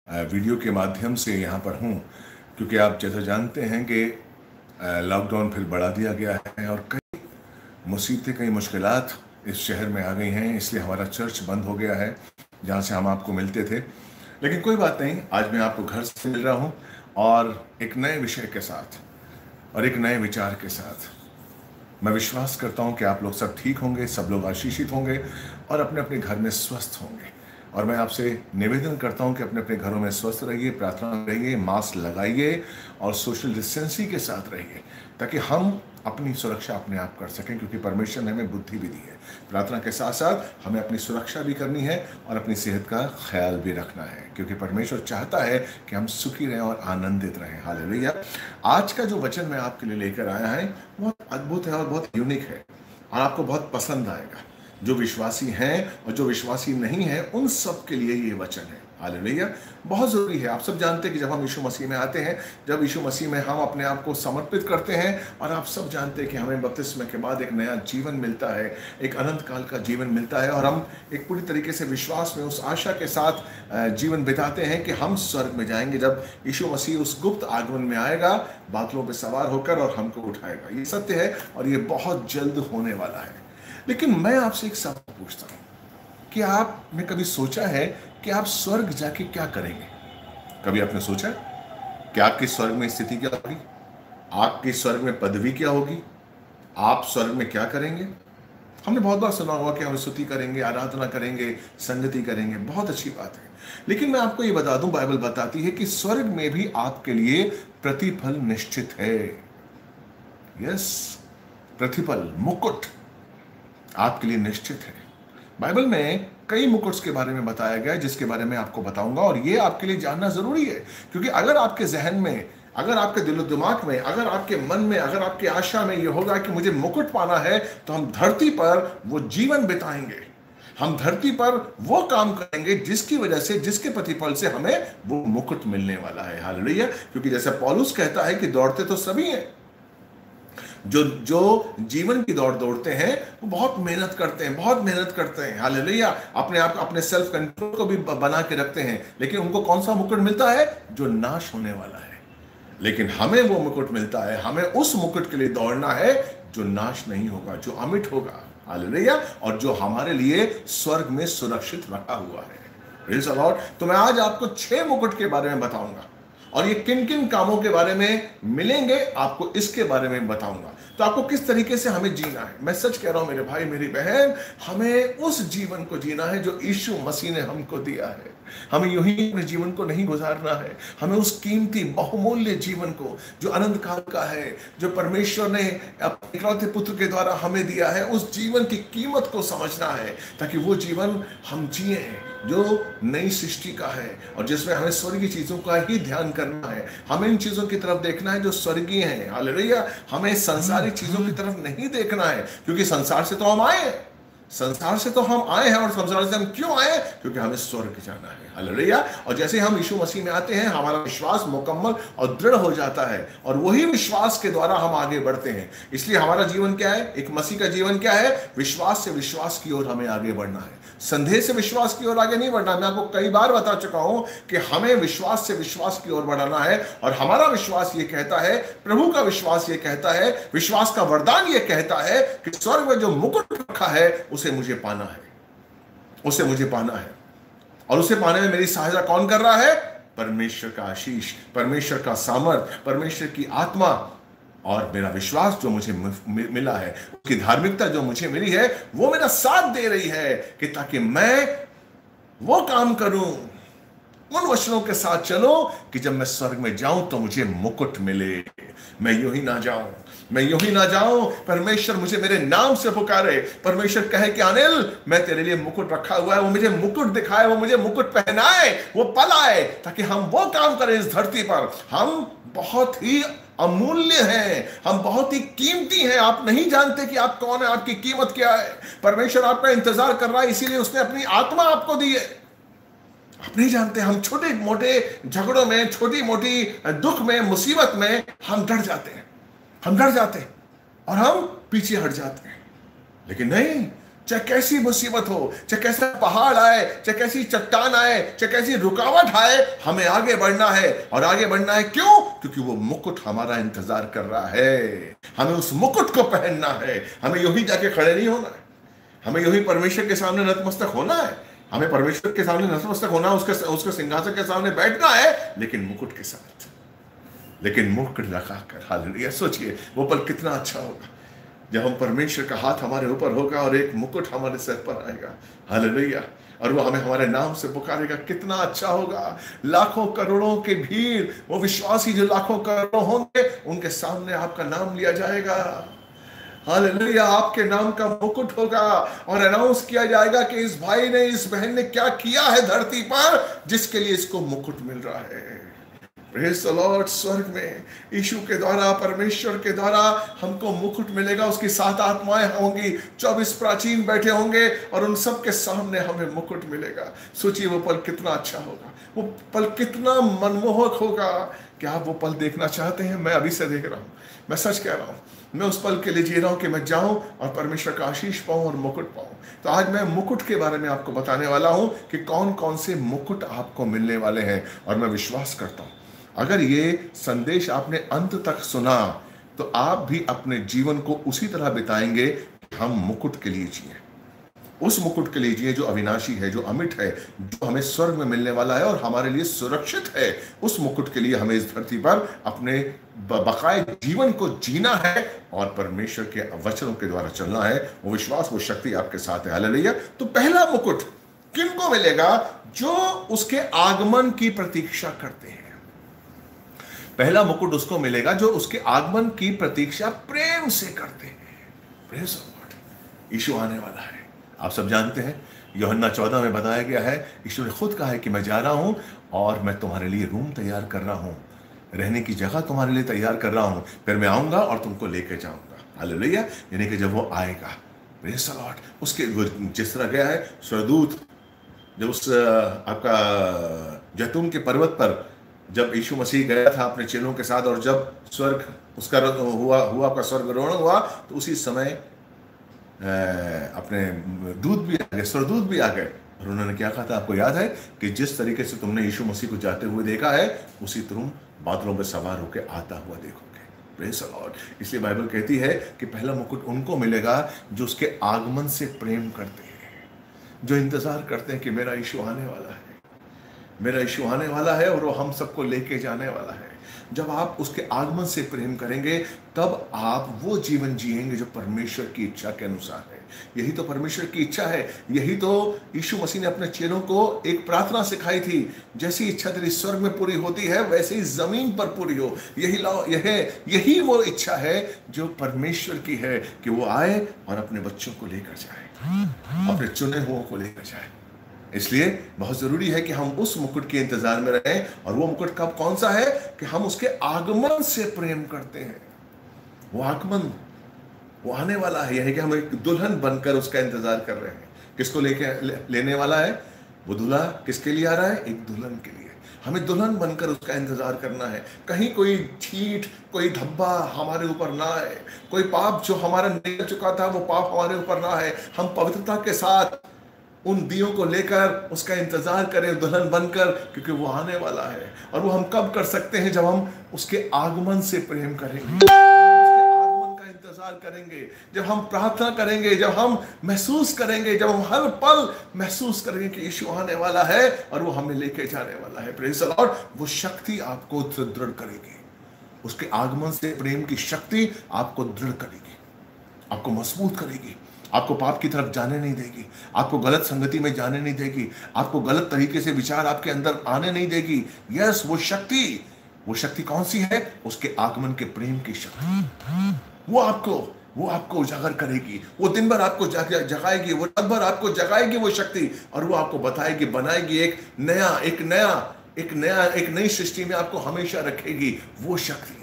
Video के माध्यम से यहाँ पर हूँ, क्योंकि आप जैसा जानते हैं कि लॉकडाउन फिर बढ़ा दिया गया है और कई मुसीबतें, कई मुश्किलात इस शहर में आ गई हैं। इसलिए हमारा चर्च बंद हो गया है जहाँ से हम आपको मिलते थे। लेकिन कोई बात नहीं, आज मैं आपको घर से मिल रहा हूँ और एक नए विषय के साथ और एक नए विचार के साथ। मैं विश्वास करता हूँ कि आप लोग सब ठीक होंगे, सब लोग आशीषित होंगे और अपने अपने घर में स्वस्थ होंगे। और मैं आपसे निवेदन करता हूं कि अपने अपने घरों में स्वस्थ रहिए, प्रार्थना रहिए, मास्क लगाइए और सोशल डिस्टेंसिंग के साथ रहिए, ताकि हम अपनी सुरक्षा अपने आप कर सकें, क्योंकि परमेश्वर ने हमें बुद्धि भी दी है। प्रार्थना के साथ साथ हमें अपनी सुरक्षा भी करनी है और अपनी सेहत का ख्याल भी रखना है, क्योंकि परमेश्वर चाहता है कि हम सुखी रहें और आनंदित रहें। हालेलुया। आज का जो वचन मैं आपके लिए लेकर आया है बहुत अद्भुत है और बहुत यूनिक है और आपको बहुत पसंद आएगा। जो विश्वासी हैं और जो विश्वासी नहीं हैं, उन सब के लिए ये वचन है। हालेलुया। बहुत ज़रूरी है। आप सब जानते हैं कि जब हम यीशु मसीह में आते हैं, जब यीशु मसीह में हम अपने आप को समर्पित करते हैं, और आप सब जानते हैं कि हमें बपतिस्मे के बाद एक नया जीवन मिलता है, एक अनंत काल का जीवन मिलता है, और हम एक पूरी तरीके से विश्वास में उस आशा के साथ जीवन बिताते हैं कि हम स्वर्ग में जाएंगे जब यीशु मसीह उस गुप्त आगमन में आएगा बादलों पर सवार होकर और हमको उठाएगा। ये सत्य है और ये बहुत जल्द होने वाला है। लेकिन मैं आपसे एक सवाल पूछता हूं कि आपने कभी सोचा है कि आप स्वर्ग जाके क्या करेंगे? कभी आपने सोचा कि आपकी स्वर्ग में स्थिति क्या होगी, आपकी स्वर्ग में पदवी क्या होगी, आप स्वर्ग में क्या करेंगे? हमने बहुत बार सुना होगा कि हम स्तुति करेंगे, आराधना करेंगे, संगति करेंगे। बहुत अच्छी बात है, लेकिन मैं आपको ये बता दूं, बाइबल बताती है कि स्वर्ग में भी आपके लिए प्रतिफल निश्चित है। यस, प्रतिफल, मुकुट आपके लिए निश्चित है। बाइबल में कई मुकुट्स के बारे में बताया गया है, जिसके बारे में आपको बताऊंगा, और ये आपके लिए जानना जरूरी है, क्योंकि अगर आपके जहन में, अगर आपके दिलो दिमाग में, अगर आपके मन में, अगर आपकी आशा में ये होगा कि मुझे मुकुट पाना है, तो हम धरती पर वो जीवन बिताएंगे, हम धरती पर वो काम करेंगे जिसकी वजह से, जिसके प्रतिफल से हमें वो मुकुट मिलने वाला है। हालेलुया। क्योंकि जैसे पौलुस कहता है कि दौड़ते तो सभी हैं, जो जीवन की दौड़ दौड़ते हैं वो बहुत मेहनत करते हैं, बहुत मेहनत करते हैं। हालेलुया। अपने आप, अपने सेल्फ कंट्रोल को भी बना के रखते हैं, लेकिन उनको कौन सा मुकुट मिलता है? जो नाश होने वाला है। लेकिन हमें वो मुकुट मिलता है, हमें उस मुकुट के लिए दौड़ना है जो नाश नहीं होगा, जो अमिट होगा। हालेलुया। और जो हमारे लिए स्वर्ग में सुरक्षित रखा हुआ है। Praise the Lord. तो मैं आज आपको 6 मुकुट के बारे में बताऊंगा, और ये किन किन कामों के बारे में मिलेंगे आपको इसके बारे में बताऊंगा। तो आपको किस तरीके से हमें जीना है। मैं सच कह रहा हूं मेरे भाई, मेरी बहन, हमें उस जीवन को जीना है जो यीशु मसीह ने हमको दिया है। हमें यूं ही अपने जीवन को नहीं गुजारना है। हमें उस कीमती बहुमूल्य जीवन को, जो अनंत काल का है, जो परमेश्वर ने अपने इकलौते पुत्र के द्वारा हमें दिया है, उस जीवन की कीमत को समझना है, ताकि वो जीवन हम जिए जो नई सृष्टि का है, और जिसमें हमें स्वर्गीय चीजों का ही ध्यान करना है। हमें इन चीजों की तरफ देखना है जो स्वर्गीय हैं। हालेलुया। हमें संसारिक चीजों की तरफ नहीं देखना है, क्योंकि संसार से तो हम आए हैं, संसार से तो हम आए हैं, और संसार से हम क्यों आए? क्योंकि हमें स्वर्ग जाना है। हालेलुया। और जैसे हम यीशु मसीह में आते हैं, हमारा विश्वास मुकम्मल और दृढ़ हो जाता है, और वही विश्वास के द्वारा हम आगे बढ़ते हैं। इसलिए हमारा जीवन क्या है? एक मसीह का जीवन क्या है? विश्वास से विश्वास की ओर हमें आगे बढ़ना है, संदेह से विश्वास की ओर आगे नहीं बढ़ना। मैं आपको कई बार बता चुका हूं कि हमें विश्वास से विश्वास की ओर बढ़ाना है, और हमारा विश्वास ये कहता है, प्रभु का विश्वास ये कहता है, विश्वास का वरदान ये कहता है कि स्वर्ग में जो मुकुट रखा है उसे मुझे पाना है, उसे मुझे पाना है। और उसे पाने में मेरी सहायता कौन कर रहा है? परमेश्वर का आशीष, परमेश्वर का सामर्थ, परमेश्वर की आत्मा, और मेरा विश्वास जो मुझे मिला है, उसकी धार्मिकता जो मुझे मिली है, वो मेरा साथ दे रही है कि ताकि मैं वो काम करूं, उन वचनों के साथ चलो कि जब मैं स्वर्ग में जाऊं तो मुझे मुकुट मिले। मैं यूं ही ना जाऊं, मैं यूं ही ना जाऊं। परमेश्वर मुझे मेरे नाम से पुकारे, परमेश्वर कहे कि अनिल, मैं तेरे लिए मुकुट रखा हुआ है, वो मुझे मुकुट दिखाए, वो मुझे मुकुट पहनाए, वो पल आए, ताकि हम वो काम करें इस धरती पर। हम बहुत ही अमूल्य हैं, हम बहुत ही कीमती हैं। आप नहीं जानते कि आप कौन है, आपकी कीमत क्या है। परमेश्वर आपका इंतजार कर रहा है, इसीलिए उसने अपनी आत्मा आपको दी है। आप नहीं जानते, हम छोटे मोटे झगड़ों में, छोटी मोटी दुख में, मुसीबत में हम डर जाते हैं, हम डर जाते हैं और हम पीछे हट जाते हैं। लेकिन नहीं, चाहे कैसी मुसीबत हो, चाहे कैसा पहाड़ आए, चाहे कैसी चट्टान आए, चाहे कैसी रुकावट आए, हमें आगे बढ़ना है। और आगे बढ़ना है क्यों? क्योंकि वो मुकुट हमारा इंतजार कर रहा है। हमें उस मुकुट को पहनना है। हमें यूं ही जाके खड़े नहीं होना है, हमें यूं ही परमेश्वर के सामने नतमस्तक होना है। हमें परमेश्वर के सामने नतमस्तक होना, उसके सिंहासन के सामने बैठना है, लेकिन मुकुट के साथ, लेकिन मुकुट लगाकर। हालेलुया। सोचिए वो पल कितना अच्छा होगा जब हम परमेश्वर का हाथ हमारे ऊपर होगा और एक मुकुट हमारे सर पर आएगा। हालेलुया। और वो हमें हमारे नाम से पुकारेगा। कितना अच्छा होगा। लाखों करोड़ों की भीड़, वो विश्वासी जो लाखों करोड़ों होंगे, उनके सामने आपका नाम लिया जाएगा। हालेलुया। आपके नाम का मुकुट होगा और अनाउंस किया जाएगा कि इस भाई ने, इस बहन ने क्या किया है धरती पर, जिसके लिए इसको मुकुट मिल रहा है। Praise the Lord. स्वर्ग में यीशु के द्वारा, परमेश्वर के द्वारा हमको मुकुट मिलेगा। उसकी 7 आत्माएं होंगी, 24 प्राचीन बैठे होंगे और उन सब के सामने हमें मुकुट मिलेगा। सोचिए वो पल कितना अच्छा होगा, वो पल कितना मनमोहक होगा। क्या आप वो पल देखना चाहते हैं? मैं अभी से देख रहा हूं, मैं सच कह रहा हूं। मैं उस पल के लिए जी रहा हूं कि मैं जाऊं और परमेश्वर का आशीष पाऊं और मुकुट पाऊं। तो आज मैं मुकुट के बारे में आपको बताने वाला हूं कि कौन कौन से मुकुट आपको मिलने वाले हैं। और मैं विश्वास करता हूं अगर ये संदेश आपने अंत तक सुना तो आप भी अपने जीवन को उसी तरह बिताएंगे कि हम मुकुट के लिए जिए, उस मुकुट के लिए जिए जो अविनाशी है, जो अमिट है, जो हमें स्वर्ग में मिलने वाला है और हमारे लिए सुरक्षित है। उस मुकुट के लिए हमें इस धरती पर अपने बकाए जीवन को जीना है और परमेश्वर के वचनों के द्वारा चलना है। वो विश्वास, वो शक्ति आपके साथ है। हालेलुया। तो पहला मुकुट किनको मिलेगा? जो उसके आगमन की प्रतीक्षा करते हैं। पहला मुकुट उसको मिलेगा जो उसके आगमन की प्रतीक्षा प्रेम से करते हैं। Praise the Lord. यीशु आने वाला है, आप सब जानते हैं। यूहन्ना 14 में बताया गया है, यीशु ने खुद कहा है कि मैं जा रहा हूं और मैं तुम्हारे लिए रूम तैयार कर रहा हूं, रहने की जगह तुम्हारे लिए तैयार कर रहा हूं, फिर मैं आऊंगा और तुमको लेके जाऊंगा। हालेलुया। यानी कि जब वो आएगा, प्रेज़ द लॉर्ड, उसके जिस तरह गया है स्वर्गदूत, जब उस आपका जैतून के पर्वत पर जब यीशु मसीह गया था अपने चेलों के साथ, और जब स्वर्ग उसका हुआ आपका स्वर्गारोहण हुआ, तो उसी समय अपने दूत भी आ गए, स्वर्गदूत भी आ गए। और उन्होंने क्या कहा था? आपको याद है कि जिस तरीके से तुमने यीशु मसीह को जाते हुए देखा है, उसी तुम बादलों पर सवार होकर आता हुआ देखोगे। Praise the Lord. इसलिए बाइबल कहती है कि पहला मुकुट उनको मिलेगा जो उसके आगमन से प्रेम करते हैं, जो इंतजार करते हैं कि मेरा यीशु आने वाला है, मेरा यीशु आने वाला है और वो हम सबको लेके जाने वाला है। जब आप उसके आगमन से प्रेम करेंगे तब आप वो जीवन जिएंगे जो परमेश्वर की इच्छा के अनुसार है। यही तो परमेश्वर की इच्छा है। यही तो यीशु मसीह ने अपने चेलों को एक प्रार्थना सिखाई थी, जैसी इच्छा तेरी स्वर्ग में पूरी होती है वैसे ही जमीन पर पूरी हो। यही वो इच्छा है जो परमेश्वर की है कि वो आए और अपने बच्चों को लेकर जाए, अपने चुने हुओं को लेकर जाए। इसलिए बहुत जरूरी है कि हम उस मुकुट के इंतजार में रहें। और वो मुकुट कब, कौन सा है? कि हम उसके आगमन से प्रेम करते हैं। वो आगमन, वो आने वाला है, यानी कि हम एक दुल्हन बनकर उसका इंतजार कर रहे हैं। किसको लेने वाला है? वो दूल्हा किसके लिए आ रहा है? एक दुल्हन के लिए। हमें दुल्हन बनकर उसका इंतजार करना है। कहीं कोई छींट, कोई धब्बा हमारे ऊपर ना आए, कोई पाप जो हमारा निकल चुका था वो पाप हमारे ऊपर ना आए। हम पवित्रता के साथ उन दियों को लेकर उसका इंतजार करें दुल्हन बनकर, क्योंकि वो आने वाला है। और वो हम कब कर सकते हैं? जब हम उसके आगमन से प्रेम करेंगे, उसके आगमन का इंतजार करेंगे, जब हम प्रार्थना करेंगे, जब हम महसूस करेंगे, जब हम हर पल महसूस करेंगे कि यीशु आने वाला है और वो हमें लेके जाने वाला है। Praise the Lord. वो शक्ति आपको दृढ़ करेगी। उसके आगमन से प्रेम की शक्ति आपको दृढ़ करेगी, आपको मजबूत करेगी, आपको पाप की तरफ जाने नहीं देगी, आपको गलत संगति में जाने नहीं देगी, आपको गलत तरीके से विचार आपके अंदर आने नहीं देगी। यस, वो शक्ति कौन सी है? उसके आगमन के प्रेम की शक्ति। वो आपको उजागर करेगी, वो दिन भर आपको जगाएगी, वो रात भर आपको जगाएगी वो शक्ति, और वो आपको बताएगी, बनाएगी एक नई सृष्टि में आपको हमेशा रखेगी। वो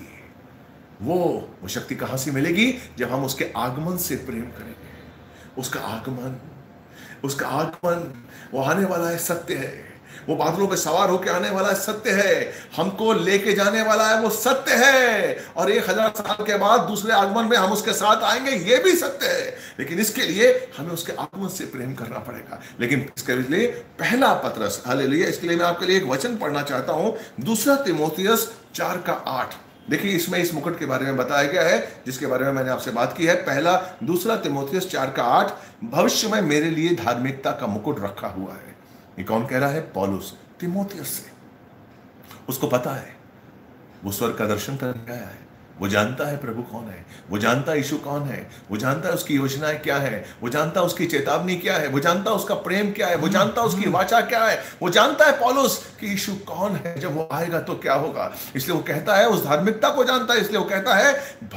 शक्ति कहां से मिलेगी? जब हम उसके आगमन से प्रेम करेंगे। उसका आगमन वो आने वाला है, सत्य है। वो बादलों पे सवार होकर आने वाला सत्य है, हमको लेके जाने वाला है वो सत्य है, और 1000 साल के बाद दूसरे आगमन में हम उसके साथ आएंगे ये भी सत्य है। लेकिन इसके लिए हमें उसके आगमन से प्रेम करना पड़ेगा। लेकिन इसके लिए पहला पत्रस, हालेलुया, इसके लिए मैं आपके लिए एक वचन पढ़ना चाहता हूं, 2 तीमुथियुस 4:8। देखिए इसमें इस मुकुट के बारे में बताया गया है जिसके बारे में मैंने आपसे बात की है। पहला 2 तीमुथियुस 4:8, भविष्य में मेरे लिए धार्मिकता का मुकुट रखा हुआ है। ये कौन कह रहा है? पौलुस तीमुथियुस से। उसको पता है, वो स्वर्ग का दर्शन करने आया है, वो जानता है प्रभु कौन है, वो जानता है यीशु कौन है, वो जानता है उसकी योजनाएं क्या है, वो जानता है उसकी चेतावनी क्या है, वो जानता है उसका प्रेम क्या है, वो जानता है उसकी वाचा क्या है, वो जानता है पौलुस कि यीशु कौन है, जब वो आएगा तो क्या होगा। इसलिए वो कहता है, उस धार्मिकता को जानता है, इसलिए वो कहता है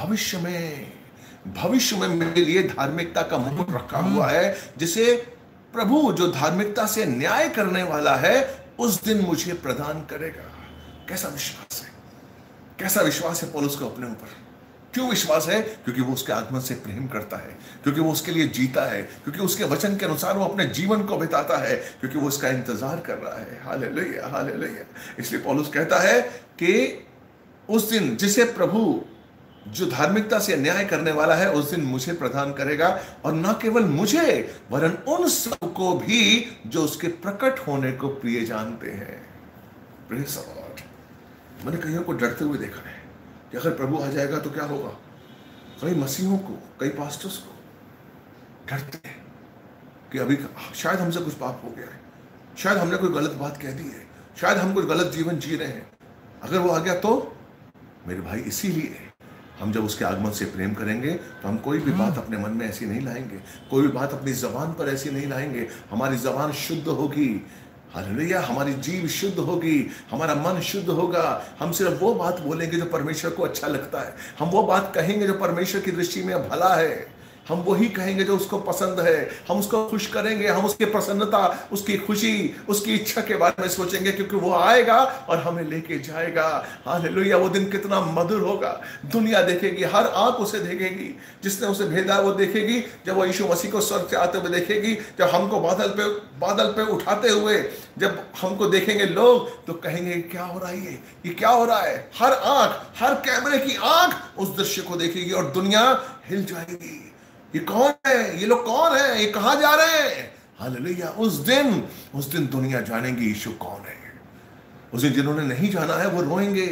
भविष्य में मेरे लिए धार्मिकता का मुकुट रखा हुआ है, जिसे प्रभु जो धार्मिकता से न्याय करने वाला है उस दिन मुझे प्रदान करेगा। कैसा विश्वास है, कैसा विश्वास है पौलुस को अपने ऊपर। क्यों विश्वास है? क्योंकि वो उसके आगमन से प्रेम करता है, क्योंकि वो उसके लिए जीता है, क्योंकि उसके वचन के अनुसार वो अपने जीवन को बिताता है, क्योंकि वो उसका इंतजार कर रहा है। Hallelujah, hallelujah. इसलिए पौलुस कहता है कि उस दिन जिसे प्रभु जो धार्मिकता से न्याय करने वाला है उस दिन मुझे प्रदान करेगा, और न केवल मुझे वरन उन सबको भी जो उसके प्रकट होने को प्रिय जानते हैं। Praise the Lord. मैंने कईयों को डरते हुए देखा है कि अगर प्रभु आ जाएगा तो क्या होगा। कई मसीहों को, कई पास्टर्स को डरते हैं कि अभी शायद हमसे कुछ पाप हो गया है, शायद हमने कोई गलत बात कह दी है, शायद हम कुछ गलत जीवन जी रहे हैं, अगर वो आ गया तो। मेरे भाई, इसीलिए हम जब उसके आगमन से प्रेम करेंगे तो हम कोई भी बात अपने मन में ऐसी नहीं लाएंगे, कोई भी बात अपनी जबान पर ऐसी नहीं लाएंगे। हमारी जबान शुद्ध होगी, हालेलुया, हमारी जीव शुद्ध होगी, हमारा मन शुद्ध होगा। हम सिर्फ वो बात बोलेंगे जो परमेश्वर को अच्छा लगता है, हम वो बात कहेंगे जो परमेश्वर की दृष्टि में भला है, हम वही कहेंगे जो उसको पसंद है, हम उसको खुश करेंगे, हम उसकी प्रसन्नता, उसकी खुशी, उसकी इच्छा के बारे में सोचेंगे, क्योंकि वो आएगा और हमें लेके जाएगा। हालेलुया, वो दिन कितना मधुर होगा। दुनिया देखेगी, हर आंख उसे देखेगी, जिसने उसे भेजा वो देखेगी। जब वो यीशु मसीह को स्वर्ग से आते हुए देखेगी, जब हमको बादल पे उठाते हुए जब हमको देखेंगे लोग, तो कहेंगे क्या हो रहा है, ये क्या हो रहा है। हर आंख, हर कैमरे की आंख उस दृश्य को देखेगी और दुनिया हिल जाएगी। ये कौन है, ये लोग कौन है, ये कहां जा रहे हैं। हालेलुया, उस दिन दुनिया जानेगी यीशु कौन है। उस दिन जिन्होंने नहीं जाना है वो रोएंगे।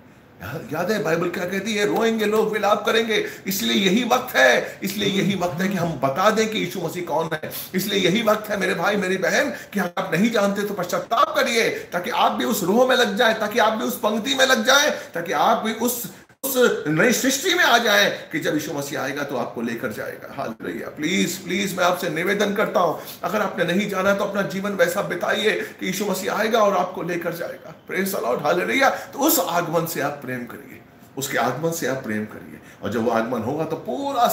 याद है बाइबल क्या कहती है? रोएंगे लोग, विलाप करेंगे। इसलिए यही वक्त है कि हम बता दें कि यीशु मसीह कौन है। इसलिए यही वक्त है मेरे भाई मेरी बहन कि आप नहीं जानते तो पश्चाताप करिए, ताकि आप भी उस रूह में लग जाएं, ताकि आप भी उस पंक्ति में लग जाएं, ताकि आप भी उस नई सृष्टि में आ जाए कि जब यीशु मसीह आएगा तो आपको लेकर जाएगा। हालेलुया। प्लीज मैं आपसे निवेदन करता हूं, अगर आपने नहीं जाना तो अपना जीवन वैसा बिताइए कि यीशु मसीह आएगा और आपको लेकर जाएगा। Praise the Lord, hallelujah. तो उस आगमन से आप प्रेम करिए, उसके आगमन से आप प्रेम करिए, और जब वो आगमन होगा तो पूरा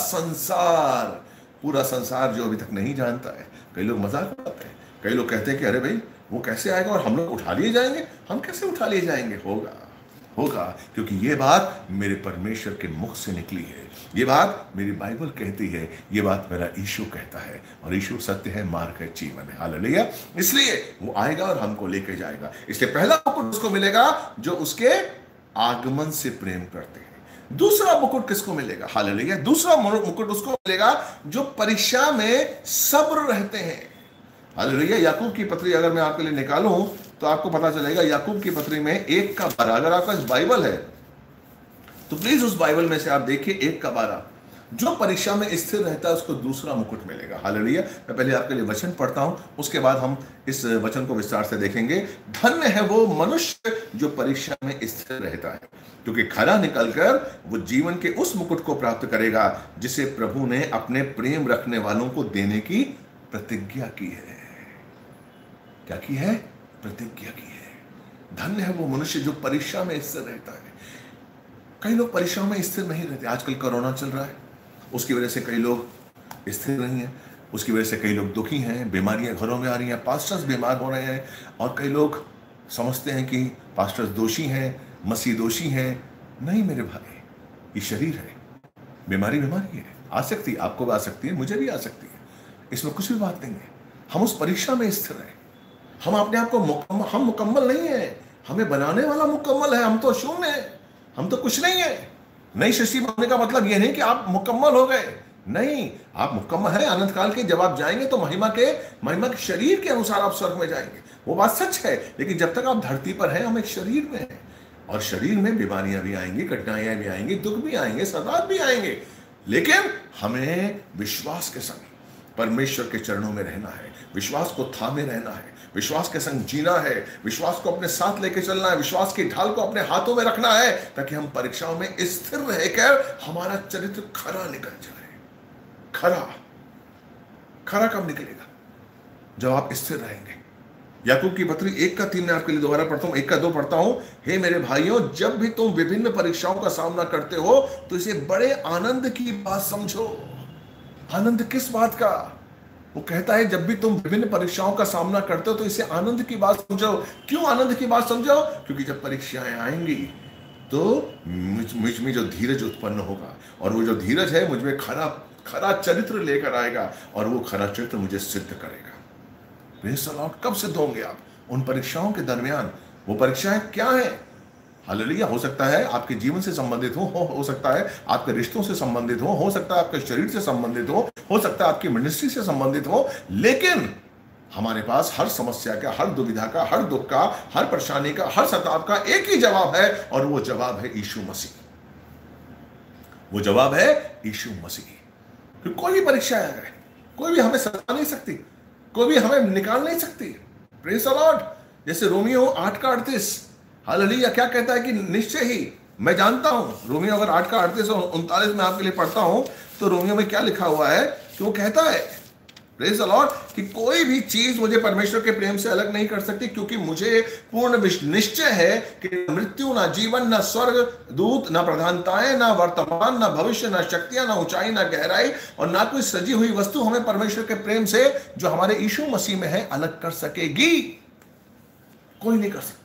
संसार जो अभी तक नहीं जानता है, कई लोग मजाक उड़ाते हैं, कई लोग कहते हैं कि अरे भाई वो कैसे आएगा और हम लोग उठा लिए जाएंगे। हम कैसे उठा लिए जाएंगे? होगा, क्योंकि ये बात मेरे परमेश्वर के मुख से निकली है, ये बात मेरी बाइबल कहती है, ये बात मेरा यीशु कहता है, और यीशु सत्य है, मार्ग है, जीवन है। हालेलुया। इसलिए वो आएगा और हमको लेके जाएगा। इसलिए पहला मुकुट उसको मिलेगा जो उसके आगमन से प्रेम करते हैं। दूसरा मुकुट किसको मिलेगा? हालेलुया। दूसरा मुकुट उसको मिलेगा जो परीक्षा में सब्र रहते हैं। हालेलुया। याकूब की पत्री अगर मैं आपके लिए निकालूं तो आपको पता चलेगा, याकूब की पत्री में 1:12। अगर आपका बाइबल है तो प्लीज उस बाइबल में से आप देखिए 1:12। जो परीक्षा में स्थिर रहता है उसको दूसरा मुकुट मिलेगा। हालेलुया। मैं पहले आपके लिए वचन पढ़ता हूं, उसके बाद हम इस वचन को विस्तार से देखेंगे। धन्य है वो मनुष्य जो परीक्षा में स्थिर रहता है, क्योंकि खरा निकलकर वो जीवन के उस मुकुट को प्राप्त करेगा जिसे प्रभु ने अपने प्रेम रखने वालों को देने की प्रतिज्ञा की है। क्या की है? प्रतिज्ञा की है। धन्य है वो मनुष्य जो परीक्षा में स्थिर रहता है। कई लोग परीक्षा में स्थिर नहीं रहते। आजकल कोरोना चल रहा है, उसकी वजह से कई लोग स्थिर नहीं है, उसकी वजह से कई लोग दुखी हैं, बीमारियां घरों में आ रही हैं, पास्टर्स बीमार हो रहे हैं, और कई लोग समझते हैं कि पास्टर्स दोषी हैं, मसीह दोषी हैं। नहीं मेरे भाई, ये शरीर है, बीमारी है, आ सकती है, आपको भी आ सकती है, मुझे भी आ सकती है, इसमें कुछ भी बात नहीं है। हम उस परीक्षा में स्थिर हैं, हम अपने आप को हम मुकम्मल नहीं है, हमें बनाने वाला मुकम्मल है। हम तो शून्य है, हम तो कुछ नहीं है। नई सृष्टि में होने का मतलब यह नहीं कि आप मुकम्मल हो गए, नहीं, आप मुकम्मल है अनंत काल के। जब आप जाएंगे तो महिमा के शरीर के अनुसार आप स्वर्ग में जाएंगे, वो बात सच है। लेकिन जब तक आप धरती पर हैं, हम एक शरीर में हैं, और शरीर में बीमारियां भी आएंगी, कठिनाइयां भी आएंगी, दुख भी आएंगे, सताव भी आएंगे। लेकिन हमें विश्वास के संग परमेश्वर के चरणों में रहना है, विश्वास को थामे रहना है, विश्वास के संग जीना है, विश्वास को अपने साथ लेके चलना है, विश्वास की ढाल को अपने हाथों में रखना है, ताकि हम परीक्षाओं में स्थिर रहकर हमारा चरित्र खरा निकल जाए। खरा खरा कब निकलेगा? जब आप स्थिर रहेंगे। याकूब की पत्री 1:3 में आपके लिए दोबारा पढ़ता हूं, 1:2 पढ़ता हूं। हे मेरे भाइयों, जब भी तुम विभिन्न परीक्षाओं का सामना करते हो तो इसे बड़े आनंद की बात समझो। आनंद किस बात का? वो कहता है जब भी तुम विभिन्न परीक्षाओं का सामना करते हो तो इसे आनंद की बात समझो। क्यों आनंद की बात समझो? क्योंकि जब परीक्षाएं आएंगी तो मुझ में जो धीरज उत्पन्न होगा, और वो जो धीरज है मुझ में खरा चरित्र लेकर आएगा, और वो खरा चरित्र मुझे सिद्ध करेगा। Praise the Lord. कब सिद्ध होंगे आप? उन परीक्षाओं के दरमियान। वो परीक्षाएं क्या है? हालेलुया। हो सकता है आपके जीवन से संबंधित हो सकता है आपके रिश्तों से संबंधित हो सकता है आपके शरीर से संबंधित हो सकता है आपकी मिनिस्ट्री से संबंधित हो। लेकिन हमारे पास हर समस्या का, हर दुविधा का, हर दुख का, हर परेशानी का, हर सताव का एक ही जवाब है, और वो जवाब है यीशु मसीह। वो जवाब है यीशु मसीह। कोई भी परीक्षा है, कोई भी हमें सता नहीं सकती, कोई भी हमें निकाल नहीं सकती। Praise the Lord. जैसे रोमियो 8:38, हालेलुया, क्या कहता है कि निश्चय ही, मैं जानता हूं, रोमियो अगर 8:38 और 39 में आपके लिए पढ़ता हूं तो रोमियो में क्या लिखा हुआ है कि वो कहता है, प्रेज़ द लॉर्ड, कि कोई भी चीज मुझे परमेश्वर के प्रेम से अलग नहीं कर सकती, क्योंकि मुझे पूर्ण निश्चय है कि मृत्यु, ना जीवन, ना स्वर्ग दूत, ना प्रधानताएं, ना वर्तमान, ना भविष्य, ना शक्तियां, ना ऊंचाई, ना गहराई, और ना कोई सजी हुई वस्तु हमें परमेश्वर के प्रेम से जो हमारे यीशु मसीह में है अलग कर सकेगी। कोई नहीं कर सकता।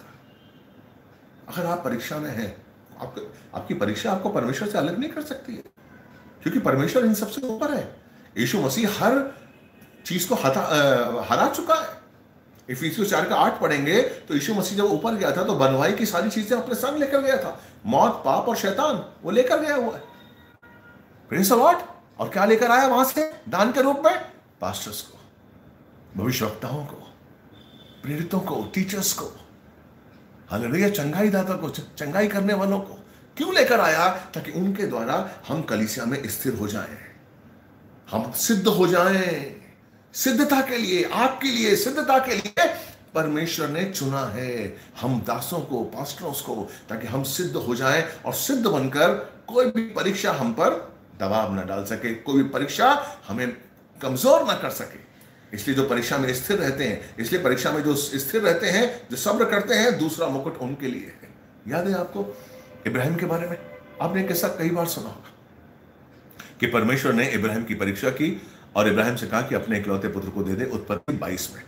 अगर आप परीक्षा में हैं, आपकी परीक्षा आपको परमेश्वर से अलग नहीं कर सकती है, क्योंकि परमेश्वर इन सबसे ऊपर है। यीशु मसीह हर चीज को हरा चुका है। इफिसियों 4:8 पढ़ेंगे तो यीशु मसीह जब ऊपर गया था तो बनवाई की सारी चीजें अपने संग लेकर गया था। मौत, पाप और शैतान वो लेकर गया हुआ है। Praise the Lord. और क्या लेकर आया वहां से दान के रूप में? पास्टर्स को, भविष्यवक्ताओं को, प्रेरितों को, टीचर्स को, हालेलुया, चंगाई दाता को, चंगाई करने वालों को। क्यों लेकर आया? ताकि उनके द्वारा हम कलीसिया में स्थिर हो जाएं, हम सिद्ध हो जाएं। सिद्धता के लिए, आपके लिए सिद्धता के लिए परमेश्वर ने चुना है हम दासों को, पास्टरों को, ताकि हम सिद्ध हो जाएं, और सिद्ध बनकर कोई भी परीक्षा हम पर दबाव न डाल सके, कोई भी परीक्षा हमें कमजोर ना कर सके। इसलिए जो परीक्षा में स्थिर रहते हैं, इसलिए परीक्षा में जो स्थिर रहते हैं, जो सब्र करते हैं, दूसरा मुकुट उनके लिए है। याद है आपको इब्राहिम के बारे में? आपने एक किस्सा कई बार सुना होगा कि परमेश्वर ने इब्राहिम की परीक्षा की और इब्राहिम से कहा कि अपने इकलौते पुत्र को दे दे, उत्पत्ति 22 में।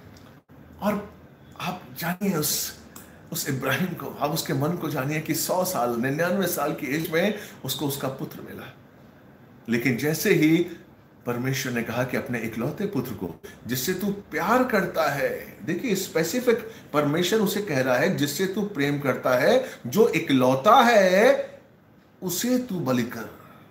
और आप जानिए उस इब्राहिम को, आप उसके मन को जानिए कि 100 साल, 99 साल की एज में उसको उसका पुत्र मिला। लेकिन जैसे ही परमेश्वर ने कहा कि अपने इकलौते पुत्र को, जिससे तू प्यार करता है, देखिए स्पेसिफिक परमेश्वर उसे कह रहा है, जिससे तू प्रेम करता है, जो इकलौता है उसे तू बलि कर।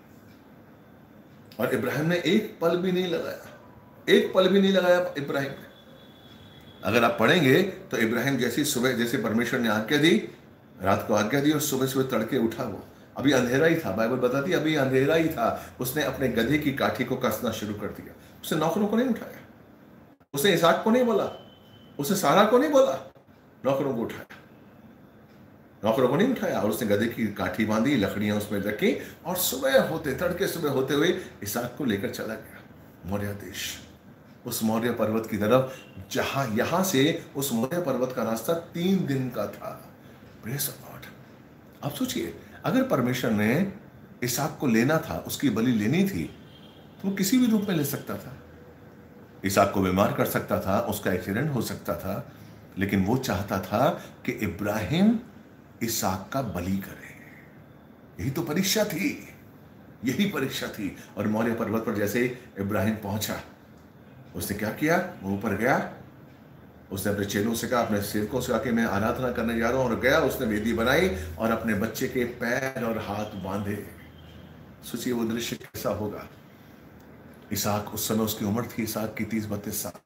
और इब्राहिम ने एक पल भी नहीं लगाया, एक पल भी नहीं लगाया इब्राहिम ने। अगर आप पढ़ेंगे तो इब्राहिम जैसे परमेश्वर ने आज्ञा दी, रात को आज्ञा दी, और सुबह सुबह तड़के उठा। वो अभी अंधेरा ही था, बाइबल बताती है अभी अंधेरा ही था। उसने अपने गधे की काठी को कसना शुरू कर दिया। उसने नौकरों को नहीं उठाया, उसने इसहाक को नहीं बोला, उसने सारा को नहीं बोला, नौकरों को उठाया, नौकरों को नहीं उठाया। और उसने गधे की काठी बांधी, लकड़ियां उसमें रखी, और तड़के सुबह होते हुए इसहाक को लेकर चला गया मौर्य देश, उस मौर्य पर्वत की तरफ, जहां यहां से उस मौर्य पर्वत का रास्ता 3 दिन का था। Praise the Lord. आप सोचिए, अगर परमेश्वर ने इसहाक को लेना था, उसकी बलि लेनी थी, तो वो किसी भी रूप में ले सकता था। इसहाक को बीमार कर सकता था, उसका एक्सीडेंट हो सकता था, लेकिन वो चाहता था कि इब्राहिम इसहाक का बलि करे। यही तो परीक्षा थी, यही परीक्षा थी। और मौर्य पर्वत पर जैसे इब्राहिम पहुंचा, उसने क्या किया? वो ऊपर गया, उसने अपने चेलों से कहा, अपने सेवकों से कहा कि मैं आराधना करने जा रहा हूं, और गया, उसने वेदी बनाई और अपने बच्चे के पैर और हाथ बांधे। सोचिए वो दृश्य कैसा होगा। इसहाक, उस समय उसकी उम्र थी इसहाक की 30-32 साल।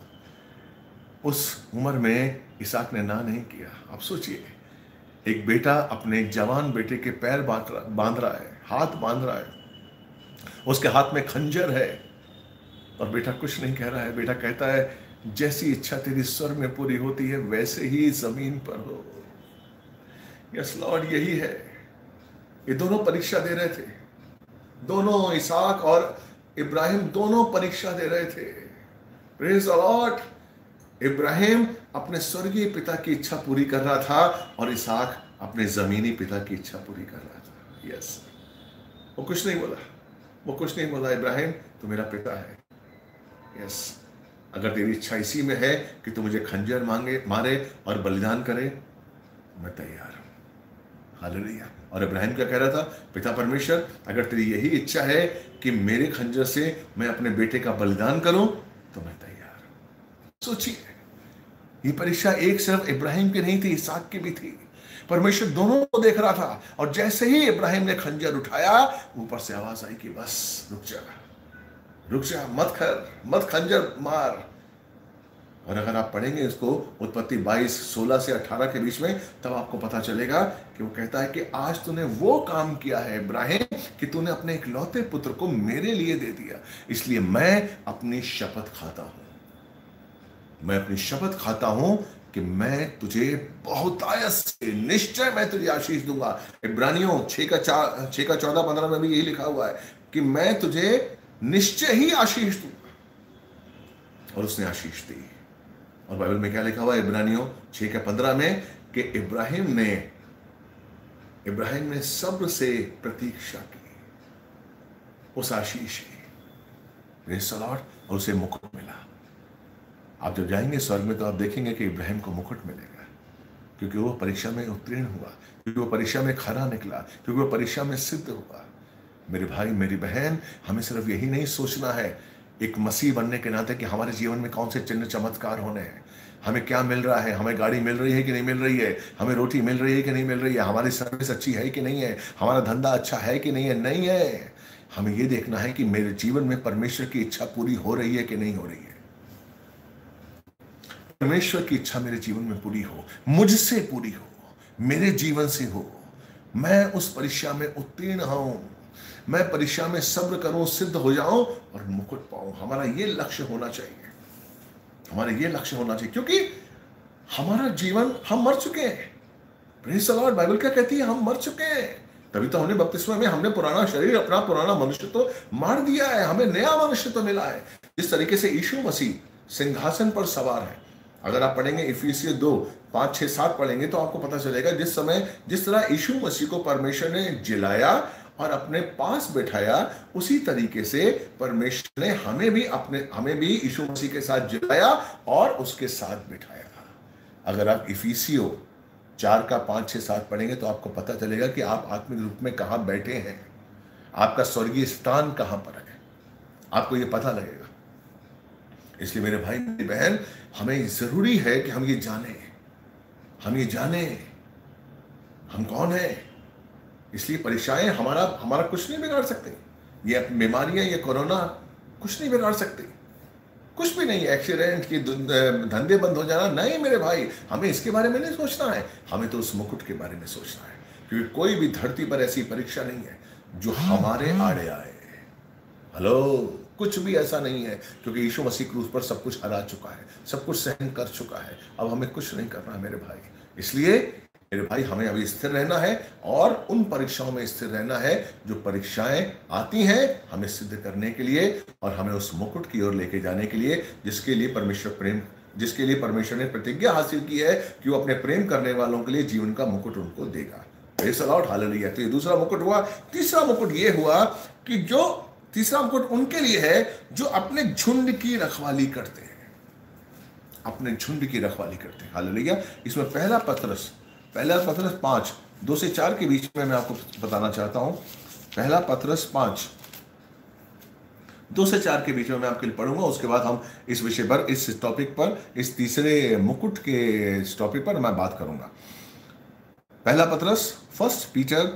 उस उम्र में इसहाक ने ना नहीं किया। अब सोचिए, एक बेटा अपने जवान बेटे के पैर बांध रहा है, हाथ बांध रहा है, उसके हाथ में खंजर है, और बेटा कुछ नहीं कह रहा है। बेटा कहता है, जैसी इच्छा तेरी स्वर्ग में पूरी होती है वैसे ही जमीन पर हो। यस लॉर्ड, यही है। ये दोनों परीक्षा दे रहे थे, दोनों इसहाक और इब्राहिम दोनों परीक्षा दे रहे थे। Praise the Lord. इब्राहिम अपने स्वर्गीय पिता की इच्छा पूरी कर रहा था और इसहाक अपने जमीनी पिता की इच्छा पूरी कर रहा था। यस, वो कुछ नहीं बोला, वो कुछ नहीं बोला, इब्राहिम तू मेरा पिता है। यस, अगर तेरी इच्छा इसी में है कि तू मुझे खंजर मारे और बलिदान करे, मैं तैयार हूं। हालेलुया। और इब्राहिम क्या कह रहा था, पिता परमेश्वर, अगर तेरी यही इच्छा है कि मेरे खंजर से मैं अपने बेटे का बलिदान करूं, तो मैं तैयार हूं। सोचिए, ये परीक्षा एक सिर्फ इब्राहिम की नहीं थी, इसहाक की भी थी। परमेश्वर दोनों को देख रहा था, और जैसे ही इब्राहिम ने खंजर उठाया, ऊपर से आवाज आई कि बस रुक जा, रुक जा, मत खंजर मार। और अगर आप पढ़ेंगे इसको उत्पत्ति 22:16 से 18 के बीच में, तब आपको पता चलेगा कि वो कहता है कि आज तूने वो काम किया है इब्राहिम कि तूने अपने इकलौते पुत्र को मेरे लिए दे दिया, इसलिए मैं अपनी शपथ खाता हूं, मैं अपनी शपथ खाता हूं कि मैं तुझे बहुतायत से निश्चय मैं तुझे आशीष दूंगा। इब्रानियों 6:14-15 में भी यही लिखा हुआ है कि मैं तुझे निश्चय ही आशीष दूंगा, और उसने आशीष दी। और बाइबल में क्या लिखा हुआ है इब्रानियों 6:15 में कि इब्राहिम ने सब्र से प्रतीक्षा की उस आशीष की, प्रेज़ द लॉर्ड, और उसे मुकुट मिला। आप जब जाएंगे स्वर्ग में तो आप देखेंगे कि इब्राहिम को मुकुट मिलेगा, क्योंकि वो परीक्षा में उत्तीर्ण हुआ, क्योंकि वो परीक्षा में खरा निकला, क्योंकि वो परीक्षा में सिद्ध हुआ। मेरे भाई मेरी बहन, हमें सिर्फ यही नहीं सोचना है एक मसीह बनने के नाते कि हमारे जीवन में कौन से चिन्ह चमत्कार होने हैं, हमें क्या मिल रहा है, हमें गाड़ी मिल रही है कि नहीं मिल रही है, हमें रोटी मिल रही है कि नहीं मिल रही है, हमारी सर्विस अच्छी है कि नहीं है, हमारा धंधा अच्छा है कि नहीं है। नहीं है, हमें यह देखना है कि मेरे जीवन में परमेश्वर की इच्छा पूरी हो रही है कि नहीं हो रही है। परमेश्वर की इच्छा मेरे जीवन में पूरी हो, मुझसे पूरी हो, मेरे जीवन से हो, मैं उस परीक्षा में उत्तीर्ण हूं, मैं परीक्षा में सब्र करूं, सिद्ध हो जाऊं और मुकुट पाऊं। हमारा ये लक्ष्य होना चाहिए, हमारा ये लक्ष्य होना चाहिए, क्योंकि हमारा जीवन, हम मर चुके हैं। Praise the Lord. बाइबल क्या कहती है, हम मर चुके हैं, तभी तो हमने बपतिस्मा में हमने पुराना शरीर, अपना पुराना मनुष्य तो मार दिया है, हमें नया मनुष्य तो मिला है। जिस तरीके से यीशु मसीह सिंहासन पर सवार है, अगर आप पढ़ेंगे इफिसियों 2:5-6-7 पढ़ेंगे तो आपको पता चलेगा जिस तरह यीशु मसीह को परमेश्वर ने जिलाया और अपने पास बैठाया, उसी तरीके से परमेश्वर ने हमें भी यीशु मसीह के साथ जिलाया और उसके साथ बैठाया। अगर आप इफिसियों 4:5-6-7 पढ़ेंगे तो आपको पता चलेगा कि आप आत्मिक रूप में कहां बैठे हैं, आपका स्वर्गीय स्थान कहां पर है, आपको यह पता लगेगा। इसलिए मेरे भाई मेरी बहन, हमें जरूरी है कि हम ये जाने हम कौन है। इसलिए परीक्षाएं हमारा कुछ नहीं बिगाड़ सकते, ये बीमारियां, ये कोरोना कुछ नहीं बिगाड़ सकते, कुछ भी नहीं। एक्सीडेंट की धंधे बंद हो जाना नहीं मेरे भाई, हमें इसके बारे में नहीं सोचना है, हमें तो उस मुकुट के बारे में सोचना है, क्योंकि कोई भी धरती पर ऐसी परीक्षा नहीं है जो हमारे आड़े आए। हेलो, कुछ भी ऐसा नहीं है, क्योंकि यीशु मसीह क्रूस पर सब कुछ हरा चुका है, सब कुछ सहन कर चुका है। अब हमें कुछ नहीं करना मेरे भाई। इसलिए मेरे भाई, हमें अभी स्थिर रहना है और उन परीक्षाओं में स्थिर रहना है जो परीक्षाएं आती हैं हमें सिद्ध करने के लिए और हमें उस मुकुट की ओर लेके जाने के लिए, जिसके लिए परमेश्वर ने प्रतिज्ञा हासिल की है कि वो अपने प्रेम करने वालों के लिए जीवन का मुकुट उनको देगा। Praise the Lord, hallelujah. तो ये दूसरा मुकुट हुआ। तीसरा मुकुट ये हुआ कि तीसरा मुकुट उनके लिए है जो अपने झुंड की रखवाली करते हैं, अपने झुंड की रखवाली करते हैं। हालेलुया। इसमें पहला पत्रस 5:2-4 के बीच में मैं आपको बताना चाहता हूं। पहला पत्रस 5 2 से 4 के बीच में मैं आपके लिए पढ़ूंगा, उसके बाद हम इस विषय पर, इस टॉपिक पर, इस तीसरे मुकुट के टॉपिक पर मैं बात करूंगा। पहला पतरस 1 पीटर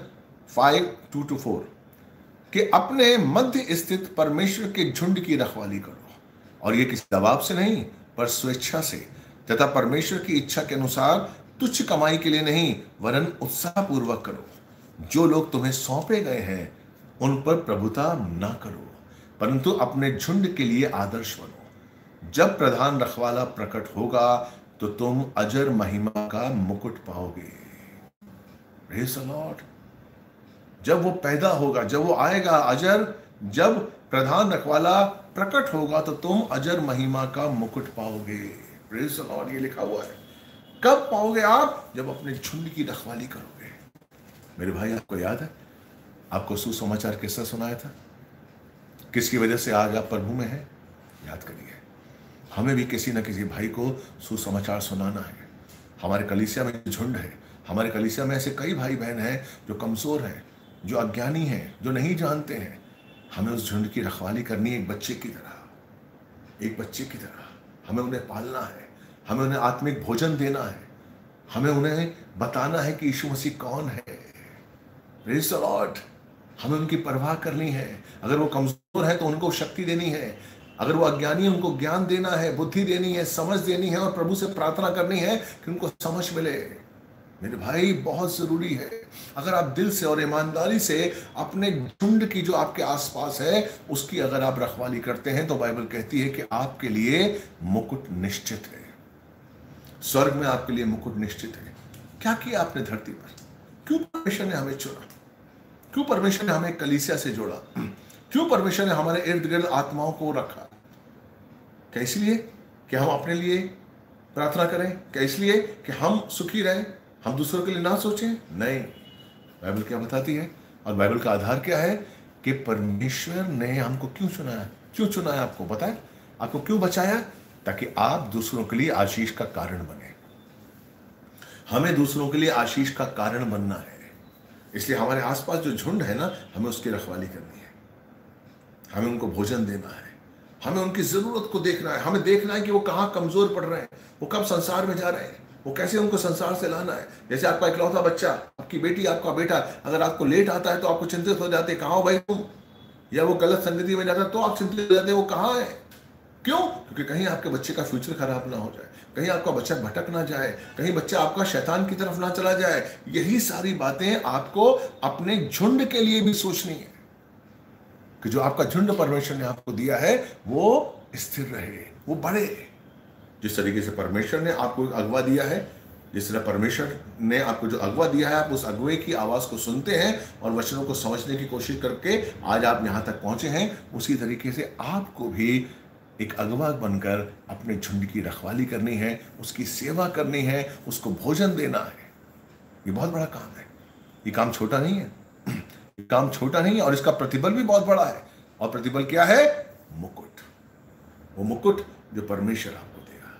5:2-4 कि अपने मध्य स्थित परमेश्वर के झुंड की रखवाली करो, और ये किसी दबाव से नहीं पर स्वेच्छा से, तथा परमेश्वर की इच्छा के अनुसार तुच्छ कमाई के लिए नहीं वरन उत्साह पूर्वक करो। जो लोग तुम्हें सौंपे गए हैं उन पर प्रभुता ना करो, परंतु अपने झुंड के लिए आदर्श बनो। जब प्रधान रखवाला प्रकट होगा तो तुम अजर महिमा का मुकुट पाओगे। Praise the Lord. जब वो पैदा होगा, जब वो आएगा अजर, जब प्रधान रखवाला प्रकट होगा तो तुम अजर महिमा का मुकुट पाओगे। Praise the Lord. ये लिखा हुआ है। कब पाओगे आप? जब अपने झुंड की रखवाली करोगे। मेरे भाई, आपको याद है आपको सुसमाचार किसने सुनाया था? किसकी वजह से आज आप प्रभु में हैं? याद करिए। हमें भी किसी न किसी भाई को सुसमाचार सुनाना है। हमारे कलीसिया में झुंड है, हमारे कलीसिया में ऐसे कई भाई बहन हैं जो कमजोर हैं, जो अज्ञानी हैं, जो नहीं जानते हैं। हमें उस झुंड की रखवाली करनी है, एक बच्चे की तरह, एक बच्चे की तरह। हमें उन्हें पालना है, हमें उन्हें आत्मिक भोजन देना है, हमें उन्हें बताना है कि यीशु मसीह कौन है। Praise the Lord. हमें उनकी परवाह करनी है। अगर वो कमजोर है तो उनको शक्ति देनी है, अगर वो अज्ञानी है उनको ज्ञान देना है, बुद्धि देनी है, समझ देनी है, और प्रभु से प्रार्थना करनी है कि उनको समझ मिले। मेरे भाई, बहुत जरूरी है। अगर आप दिल से और ईमानदारी से अपने झुंड की जो आपके आसपास है उसकी अगर आप रखवाली करते हैं तो बाइबल कहती है कि आपके लिए मुकुट निश्चित है। स्वर्ग में आपके लिए मुकुट निश्चित है। क्या किया आपने धरती पर? क्यों परमेश्वर ने हमें चुना? क्यों परमेश्वर ने हमें कलीसिया से जोड़ा? क्यों परमेश्वर ने हमारे इर्द गिर्द आत्माओं को रखा? क्या इसलिए कि हम अपने लिए प्रार्थना करें? क्या इसलिए कि हम सुखी रहें, हम दूसरों के लिए ना सोचें? नहीं। बाइबल क्या बताती है, और बाइबल का आधार क्या है कि परमेश्वर ने हमको क्यों चुना है? क्यों चुना है आपको? बताएं, आपको क्यों बचाया? ताकि आप दूसरों के लिए आशीष का कारण बने। हमें दूसरों के लिए आशीष का कारण बनना है। इसलिए हमारे आसपास जो झुंड है ना, हमें उसकी रखवाली करनी है, हमें उनको भोजन देना है, हमें उनकी जरूरत को देखना है, हमें देखना है कि वो कहाँ कमजोर पड़ रहे हैं, वो कब संसार में जा रहे हैं, वो कैसे उनको संसार से लाना है। जैसे आपका इकलौता बच्चा, आपकी बेटी, आपका बेटा अगर आपको लेट आता है तो आपको चिंतित हो जाते, कहाँ हो भाई तुम? या वो गलत संगति में जाता है तो आप चिंतित हो जाते, वो कहाँ है? क्यों? क्योंकि कहीं आपके बच्चे का फ्यूचर खराब ना हो जाए, कहीं आपका बच्चा भटक ना जाए, कहीं बच्चा आपका शैतान की तरफ ना चला जाए। यही सारी बातें आपको अपने झुंड के लिए भी सोचनी है कि जो आपका झुंड परमेश्वर ने आपको दिया है वो स्थिर रहे, वो बढ़े। जिस तरीके से परमेश्वर ने आपको अगवा दिया है, जिस तरह परमेश्वर ने आपको जो अगवा दिया है, आप उस अगवे की आवाज को सुनते हैं और वचनों को समझने की कोशिश करके आज आप यहां तक पहुंचे हैं। उसी तरीके से आपको भी एक अगवा बनकर अपने झुंड की रखवाली करनी है, उसकी सेवा करनी है, उसको भोजन देना है। ये बहुत बड़ा काम है, ये काम छोटा नहीं है, ये काम छोटा नहीं है, और इसका प्रतिबल भी बहुत बड़ा है। और प्रतिबल क्या है? मुकुट। वो मुकुट जो परमेश्वर आपको देगा,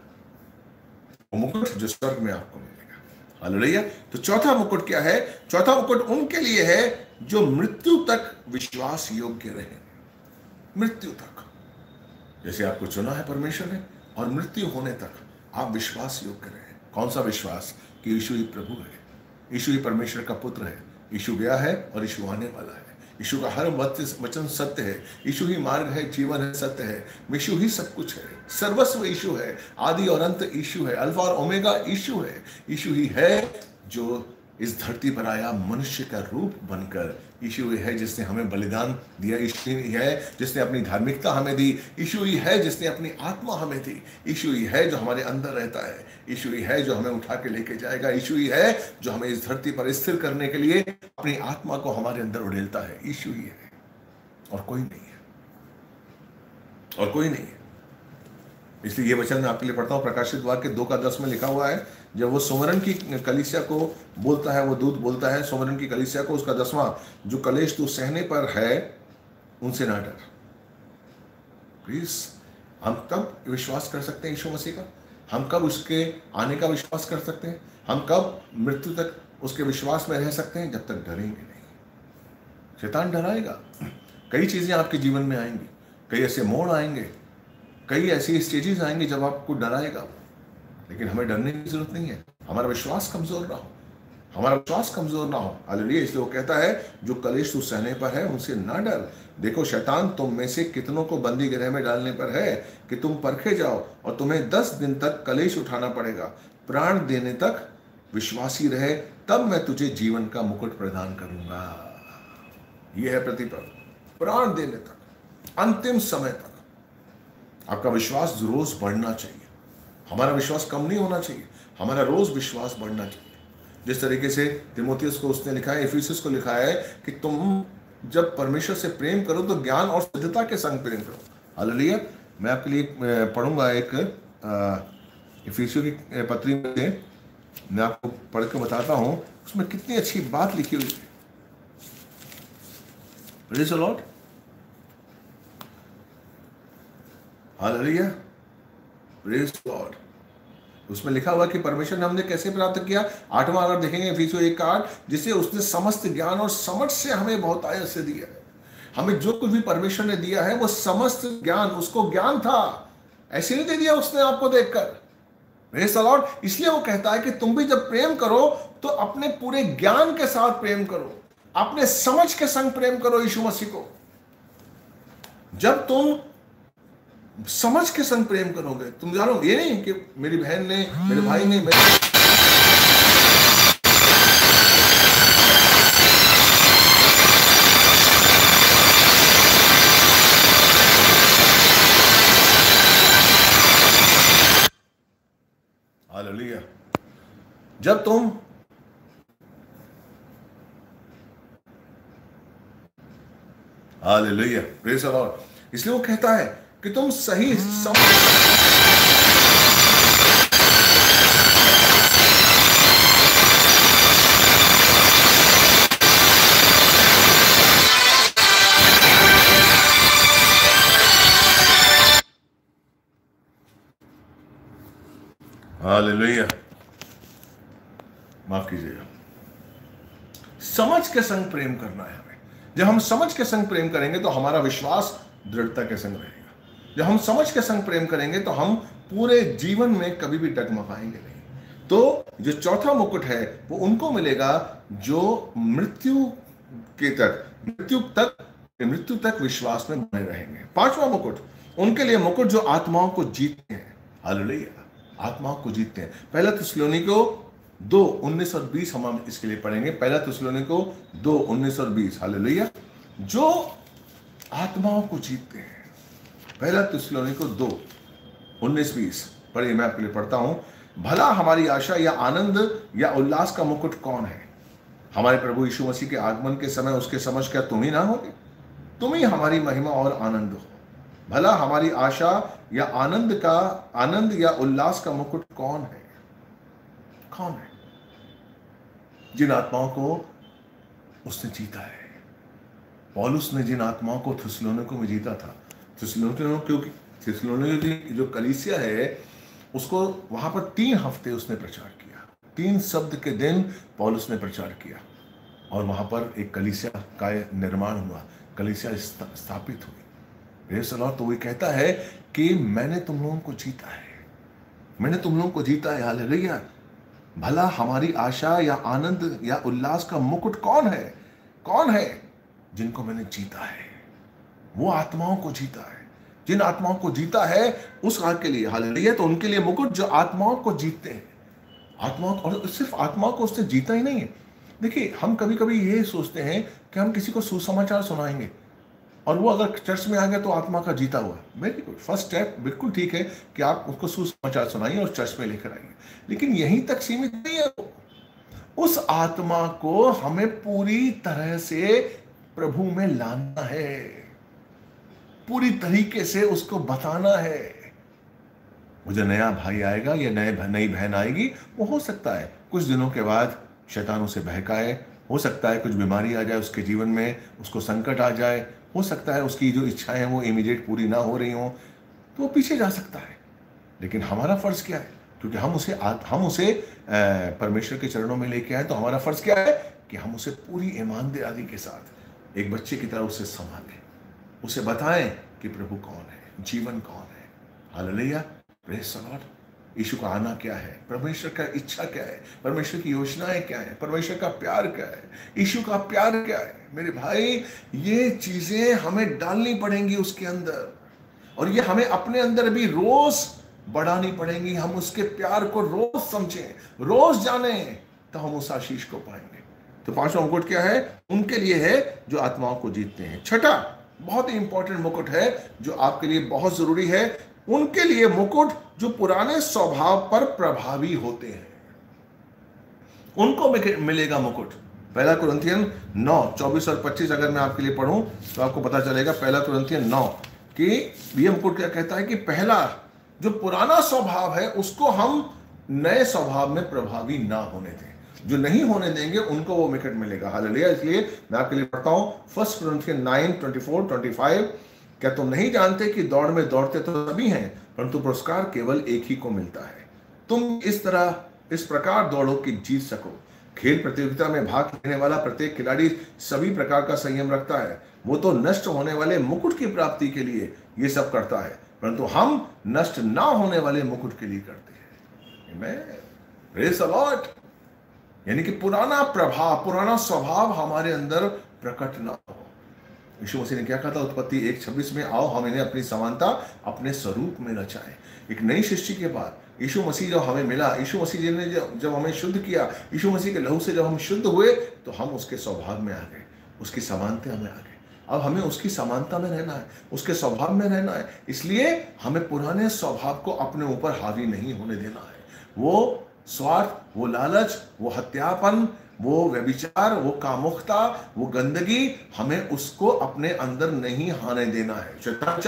वो मुकुट जो स्वर्ग में आपको मिलेगा। हालेलुया। तो चौथा मुकुट क्या है? चौथा मुकुट उनके लिए है जो मृत्यु तक विश्वास योग्य रहे। मृत्यु तक, जैसे आपको चुना है परमेश्वर ने, और मृत्यु होने तक आप विश्वास योग्य रहे। कौन सा विश्वास? कि यीशु ही प्रभु है, यीशु ही परमेश्वर का पुत्र है, यीशु गया है और यीशु आने वाला है, यीशु का हर वचन सत्य है, यीशु ही मार्ग है, जीवन है, सत्य है, यीशु ही सब कुछ है, सर्वस्व यीशु है, आदि और अंत यीशु है, अल्फा और ओमेगा यीशु है। यीशु ही है जो इस धरती पर आया मनुष्य का रूप बनकर। यीशु ही है जिसने हमें बलिदान दिया, यीशु ही है जिसने अपनी धार्मिकता हमें दी, यीशु ही है जिसने अपनी आत्मा हमें दी, यीशु ही है जो हमारे अंदर रहता है, यीशु ही है जो हमें उठा के लेके जाएगा, यीशु ही है जो हमें इस धरती पर स्थिर करने के लिए अपनी आत्मा को हमारे अंदर उड़ेलता है। यीशु ही है, और कोई नहीं है, और कोई नहीं है। इसलिए ये वचन मैं आपके लिए पढ़ता हूं, प्रकाशित वाक्य 2:10 में लिखा हुआ है। जब वो सुमरन की कलीसिया को बोलता है, वो दूत बोलता है सुमरन की कलीसिया को, उसका 10वां, जो कलेश तू सहने पर है उनसे ना डर। प्लीज, हम कब विश्वास कर सकते हैं यीशु मसीह का? हम कब उसके आने का विश्वास कर सकते हैं? हम कब मृत्यु तक उसके विश्वास में रह सकते हैं? जब तक डरेंगे नहीं। शैतान डराएगा, कई चीजें आपके जीवन में आएंगी, कई ऐसे मोड़ आएंगे, कई ऐसी स्टेजेस आएंगे जब आपको डर आएगा, लेकिन हमें डरने की जरूरत नहीं है। हमारा विश्वास कमजोर ना हो, हमारा विश्वास कमजोर ना हो। हालेलुया। इसलिए वो कहता है जो कलेश तू सहने पर है उनसे ना डर। देखो शैतान तुम में से कितनों को बंदी गृह में डालने पर है कि तुम परखे जाओ, और तुम्हें 10 दिन तक कलेश उठाना पड़ेगा। प्राण देने तक विश्वासी रहे, तब मैं तुझे जीवन का मुकुट प्रदान करूंगा। यह है प्रतिफल। प्राण देने तक, अंतिम समय तक आपका विश्वास रोज बढ़ना चाहिए। हमारा विश्वास कम नहीं होना चाहिए, हमारा रोज विश्वास बढ़ना चाहिए। जिस तरीके से तिमोथियस को उसने लिखा है, इफिसुस को लिखा है कि तुम जब परमेश्वर से प्रेम करो तो ज्ञान और सिद्धता के संग प्रेम करो। हालेलुया। मैं आपके लिए पढ़ूंगा एक इफिसियों की पत्री में से, मैं आपको पढ़ के बताता हूं उसमें कितनी अच्छी बात लिखी हुई है। Praise the Lord. Hallelujah. Praise the Lord. उसमें लिखा हुआ कि परमेश्वर ने हमने कैसे प्राप्त किया। 8वां अगर देखेंगे इफिसियों 1:8, जिसे उसने समस्त ज्ञान और समझ से हमें बहुत आयत से दिया है। हमें जो कुछ भी परमेश्वर ने दिया है वो समस्त ज्ञान, उसको ज्ञान था, ऐसे नहीं दे दिया उसने आपको देखकर। Praise the Lord. इसलिए वो कहता है कि तुम भी जब प्रेम करो तो अपने पूरे ज्ञान के साथ प्रेम करो, अपने समझ के संग प्रेम करो यीशु मसीह को। जब तुम समझ के संग प्रेम करोगे, तुम जानो ये नहीं कि मेरी बहन ने, मेरे भाई ने, हालेलुया। जब तुम हालेलुया, प्रेज़ द लॉर्ड। इसलिए वो कहता है कि तुम सही हालेलुया, माफ कीजिएगा, समझ के संग प्रेम करना है हमें। जब हम समझ के संग प्रेम करेंगे तो हमारा विश्वास दृढ़ता के संग रहेगा। जब हम समझ के संग प्रेम करेंगे तो हम पूरे जीवन में कभी भी डगमगाएंगे नहीं। तो जो चौथा मुकुट है वो उनको मिलेगा जो मृत्यु तक विश्वास में बने रहेंगे। 5वां मुकुट उनके लिए, मुकुट जो आत्माओं को जीतते हैं। हालेलुया, आत्माओं को जीतते हैं। पहला थिस्सलुनीको 2:19 और 20 हम इसके लिए पढ़ेंगे। पहला थिस्सलुनीको 2:19 और 20। हालेलुया। जो आत्माओं को जीतते हैं। पहला थिस्सलुनीको 2:19-20 पढ़िए, मैं आपके लिए पढ़ता हूं। भला हमारी आशा या आनंद या उल्लास का मुकुट कौन है? हमारे प्रभु यीशु मसीह के आगमन के समय उसके समझ क्या तुम ही ना होगे? तुम ही हमारी महिमा और आनंद हो। भला हमारी आशा या आनंद या उल्लास का मुकुट कौन है? कौन है? जिन आत्माओं को उसने जीता है। पौलुस ने जिन आत्माओं को थिस्सलुनीको में जीता था, थिस्सलुनीको की जो कलीसिया है उसको वहां पर 3 हफ्ते उसने प्रचार किया। 3 शब्द के दिन पौलुस ने प्रचार किया और वहां पर एक कलीसिया का निर्माण हुआ, कलीसिया स्थापित हुई। Praise the Lord. तो वो कहता है कि मैंने तुम लोगों को जीता है, मैंने तुम लोगों को जीता है। हालेलुया। भला हमारी आशा या आनंद या उल्लास का मुकुट कौन है? कौन है? जिनको मैंने जीता है, वो आत्माओं को जीता है। जिन आत्माओं को जीता है उस आग के लिए, हालेलुया। तो उनके लिए मुकुट जो आत्माओं को जीतते हैं। आत्माओं, और सिर्फ आत्माओं को उसने जीता ही नहीं है। देखिए, हम कभी कभी ये सोचते हैं कि हम किसी को सुसमाचार सुनाएंगे और वो अगर चर्च में आ गया तो आत्मा का जीता हुआ। वेरी गुड, फर्स्ट स्टेप बिल्कुल ठीक है कि आप उसको सुसमाचार सुनाइए और चर्च में लेकर आइए, लेकिन यहीं तक सीमित नहीं है। उस आत्मा को हमें पूरी तरह से प्रभु में लाना है, पूरी तरीके से उसको बताना है। वो जो नया भाई आएगा या नई बहन आएगी, वो हो सकता है कुछ दिनों के बाद शैतान उसे बहकाए, हो सकता है कुछ बीमारी आ जाए उसके जीवन में, उसको संकट आ जाए, हो सकता है उसकी जो इच्छाएं वो इमीडिएट पूरी ना हो रही हो, तो वो पीछे जा सकता है। लेकिन हमारा फर्ज क्या है? क्योंकि हम उसे परमेश्वर के चरणों में लेके आए, तो हमारा फर्ज क्या है कि हम उसे पूरी ईमानदारी के साथ एक बच्चे की तरह उसे संभालें, उसे बताएं कि प्रभु कौन है, जीवन कौन है। Hallelujah, praise the Lord. यीशु का आना क्या है, परमेश्वर का इच्छा क्या है, परमेश्वर की योजनाएं क्या है, परमेश्वर का प्यार क्या है, यीशु का प्यार क्या है। मेरे भाई, ये चीजें हमें डालनी पड़ेंगी उसके अंदर, और ये हमें अपने अंदर भी रोज बढ़ानी पड़ेंगी। हम उसके प्यार को रोज समझें, रोज जानें, तो हम उस आशीष को पाएंगे। तो पांचवा मुकुट क्या है? उनके लिए है जो आत्माओं को जीतते हैं। छठा बहुत ही इंपॉर्टेंट मुकुट है जो आपके लिए बहुत जरूरी है, उनके लिए मुकुट जो पुराने स्वभाव पर प्रभावी होते हैं, उनको मिलेगा मुकुट। पहला कुरिन्थियन 9:24 और 25 अगर मैं आपके लिए पढ़ूं तो आपको पता चलेगा। पहला कुरिन्थियन 9 कि ये मुकुट क्या कहता है कि पहला जो पुराना स्वभाव है उसको हम नए स्वभाव में प्रभावी ना होने दें, जो नहीं होने देंगे उनको वो मुकुट मिलेगा। हालेलुया। इसलिए मैं आपके लिए पढ़ता हूं 1 कुरिन्थियन 9:24-25। क्या तुम नहीं जानते कि दौड़ में दौड़ते तो सभी हैं, परंतु पुरस्कार केवल एक ही को मिलता है। तुम इस प्रकार दौड़ो कि जीत सको। खेल प्रतियोगिता में भाग लेने वाला प्रत्येक खिलाड़ी सभी प्रकार का संयम रखता है। वो तो नष्ट होने वाले मुकुट की प्राप्ति के लिए ये सब करता है, परंतु हम नष्ट ना होने वाले मुकुट के लिए करते हैं। आमीन, प्रेज़ द लॉर्ड। यानी कि पुराना प्रभाव, पुराना स्वभाव हमारे अंदर प्रकट ना हो। यीशु मसीह ने क्या कहा था उत्पत्ति 1:26 में, आओ हम इन्हें अपनी समानता अपने स्वरूप में रचाएं। एक नई सृष्टि के बाद यीशु मसीह जब हमें मिला, यीशु मसीह जी ने जब हमें शुद्ध किया, यीशु मसीह के लहू से जब हम शुद्ध हुए, तो हम उसके स्वभाव में आ गए, उसकी समानता में आ गए। अब हमें उसकी समानता में रहना है, उसके स्वभाव में रहना है। इसलिए हमें पुराने स्वभाव को अपने ऊपर हावी नहीं होने देना है। वो स्वार्थ, वो लालच, वो हत्यापन, वो व्यभिचार, वो कामुकता, वो गंदगी, हमें उसको अपने अंदर नहीं आने देना है।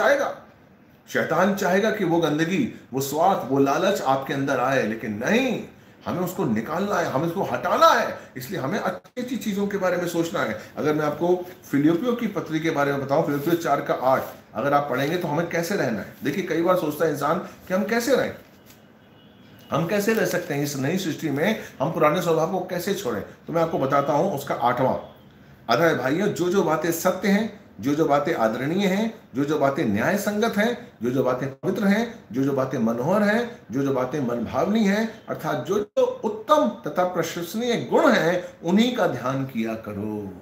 शैतान चाहेगा कि वो गंदगी, वो स्वार्थ, वो लालच आपके अंदर आए, लेकिन नहीं, हमें उसको निकालना है, हमें उसको हटाना है। इसलिए हमें अच्छी अच्छी चीजों के बारे में सोचना है। अगर मैं आपको फिलिप्पियों की पत्री के बारे में बताऊं, फिलिप्पियों 4:8 अगर आप पढ़ेंगे तो हमें कैसे रहना है। देखिए, कई बार सोचता है इंसान कि हम कैसे रहें, हम कैसे रह सकते हैं इस नई सृष्टि में, हम पुराने स्वभाव को कैसे छोड़ें। तो मैं आपको बताता हूं उसका 8वां अध्याय। भाइयों, जो बातें सत्य हैं, जो बातें आदरणीय हैं, जो बातें न्याय संगत हैं, जो बातें पवित्र हैं, जो बातें मनोहर हैं, जो बातें मनभावनी हैं, अर्थात जो उत्तम तथा प्रशंसनीय गुण हैं, उन्हीं का ध्यान किया करो।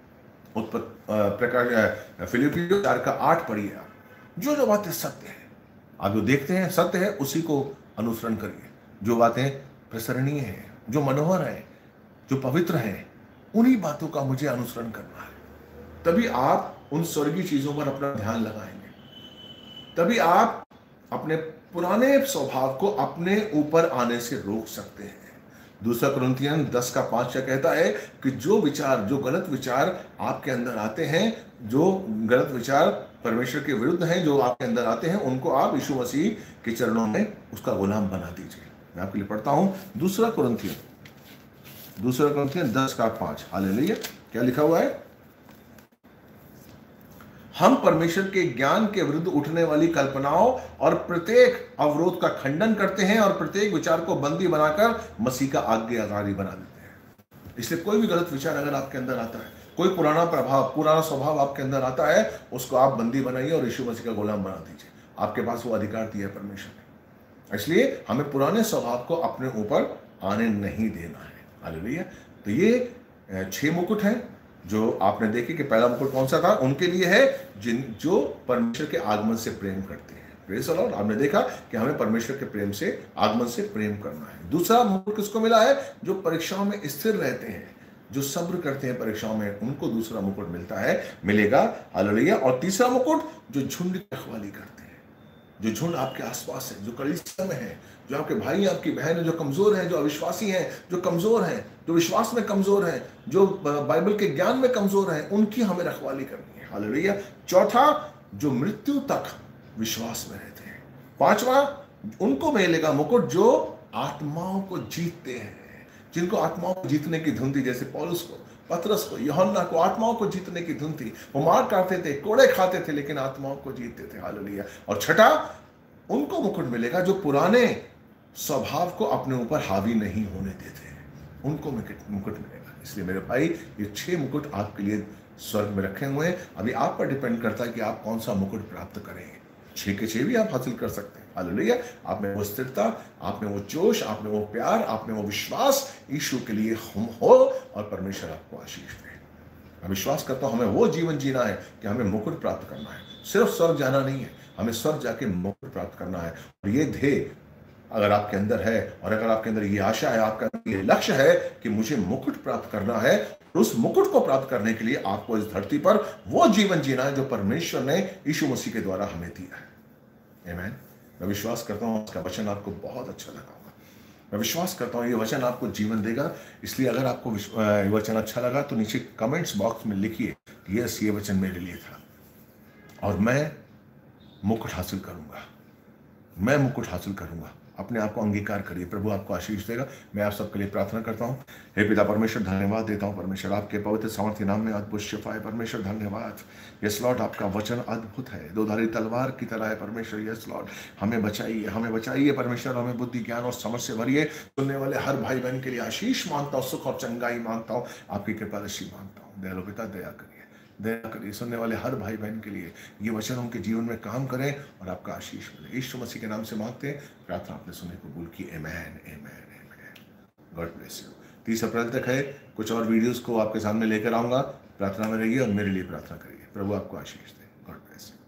फिलिप्पियों 4:8 पढ़िए आप। जो बातें सत्य है, आप जो देखते हैं सत्य है, उसी को अनुसरण करिए। जो बातें प्रसरणीय हैं, जो मनोहर हैं, जो पवित्र हैं, उन्हीं बातों का मुझे अनुसरण करना है। तभी आप उन स्वर्गीय चीजों पर अपना ध्यान लगाएंगे, तभी आप अपने पुराने स्वभाव को अपने ऊपर आने से रोक सकते हैं। 2 कुरिन्थियन 10:5 कहता है कि जो गलत विचार आपके अंदर आते हैं, जो गलत विचार परमेश्वर के विरुद्ध हैं, जो आपके अंदर आते हैं, उनको आप यीशु मसीह के चरणों में उसका गुलाम बना दीजिए। मैं आपके लिए पढ़ता हूं 2 कुरिन्थियन 10:5। हालेलुया। क्या लिखा हुआ है? हम परमेश्वर के ज्ञान के विरुद्ध उठने वाली कल्पनाओं और प्रत्येक अवरोध का खंडन करते हैं और प्रत्येक विचार को बंदी बनाकर मसीह का आज्ञाकारी बना देते हैं। इसलिए कोई भी गलत विचार अगर आपके अंदर आता है, कोई पुराना स्वभाव आपके अंदर आता है, उसको आप बंदी बनाइए और यीशु मसीह का गुलाम बना दीजिए। आपके पास वो अधिकार दिया है परमेश्वर ने। इसलिए हमें पुराने स्वभाव को अपने ऊपर आने नहीं देना है। हालेलुया। तो ये 6 मुकुट हैं जो आपने देखे कि पहला मुकुट कौन सा था? उनके लिए है जो परमेश्वर के आगमन से प्रेम करते हैं। Praise the Lord. आपने देखा कि हमें परमेश्वर के प्रेम से, आगमन से प्रेम करना है। दूसरा मुकुट किसको मिला है? जो परीक्षाओं में स्थिर रहते हैं, जो सब्र करते हैं परीक्षाओं में, उनको दूसरा मुकुट मिलेगा। हालेलुया। और तीसरा मुकुट जो झुंड की रखवाली करते हैं, जो झुंड आपके आसपास है, जो कलीसिया में है, जो आपके भाई आपकी बहन है, जो कमजोर हैं, जो अविश्वासी हैं, जो कमजोर हैं, जो विश्वास में कमजोर हैं, जो बाइबल के ज्ञान में कमजोर हैं, उनकी हमें रखवाली करनी है। हालेलुया। चौथा, जो मृत्यु तक विश्वास में रहते हैं। पांचवा, उनको मिलेगा मुकुट जो आत्माओं को जीतते हैं, जिनको आत्माओं को जीतने की धुन थी। जैसे पौलुस को, पतरस को, यूहन्ना को आत्माओं को जीतने की धुन थी। वो मार खाते थे, कोड़े खाते थे, लेकिन आत्माओं को जीतते थे। हालेलुया। और छठा, उनको मुकुट मिलेगा जो पुराने स्वभाव को अपने ऊपर हावी नहीं होने देते हैं, उनको मुकुट मिलेगा। इसलिए मेरे भाई, ये 6 मुकुट आपके लिए स्वर्ग में रखे हुए हैं। अभी आप पर डिपेंड करता है कि आप कौन सा मुकुट प्राप्त करेंगे। 6 के 6 भी आप हासिल कर सकते हैं। हालेलुया। आप में वो स्थिरता, आप में वो जोश, आप में वो प्यार, आप में वो विश्वास यीशु के लिए हम हो, और परमेश्वर आपको आशीष दे। मैं विश्वास करता हूं हमें वो जीवन जीना है कि हमें मुकुट प्राप्त करना है। सिर्फ स्वर्ग जाना नहीं है, हमें स्वर्ग जाके मुकुट प्राप्त करना है। और ये ध्येय अगर आपके अंदर है, और अगर आपके अंदर ये आशा है, आपका ये लक्ष्य है कि मुझे मुकुट प्राप्त करना है, तो उस मुकुट को प्राप्त करने के लिए आपको इस धरती पर वो जीवन जीना है जो परमेश्वर ने यीशु मसीह के द्वारा हमें दिया है। आमीन। मैं विश्वास करता हूं इसका वचन आपको बहुत अच्छा लगा होगा। मैं विश्वास करता हूं ये वचन आपको जीवन देगा। इसलिए अगर आपको ये वचन अच्छा लगा तो नीचे कमेंट्स बॉक्स में लिखिए, यस, ये वचन मेरे लिए था और मैं मुकुट हासिल करूंगा, मैं मुकुट हासिल करूंगा। अपने आप को अंगीकार करिए, प्रभु आपको आशीष देगा। मैं आप सबके लिए प्रार्थना करता हूं। हे पिता परमेश्वर, धन्यवाद देता हूं परमेश्वर, आपके पवित्र सामर्थ्य नाम में अद्भुत शिफा है परमेश्वर। धन्यवाद। यस लॉर्ड, आपका वचन अद्भुत है, दोधारी तलवार की तरह है परमेश्वर। यस लॉर्ड, हमें बचाइए, हमें बचाइए परमेश्वर, हमें बुद्धि ज्ञान और समझ से भरिए। सुनने वाले हर भाई बहन के लिए आशीष मांगता हूं, सुख और चंगाई मांगता हूं, आपकी कृपा दृष्टि मांगता हूं। दयालु पिता, दया करिए, दया करिए। सुनने वाले हर भाई बहन के लिए ये वचन उनके जीवन में काम करें और आपका आशीष मिले। यीशु मसीह के नाम से मांगते हैं, प्रार्थना आपने सुनने को कबूल की। Amen, amen, amen. God bless you. 30 अप्रैल तक है, कुछ और वीडियोस को आपके सामने लेकर आऊंगा। प्रार्थना में रहिए और मेरे लिए प्रार्थना करिए। प्रभु आपको आशीष दे। God bless you.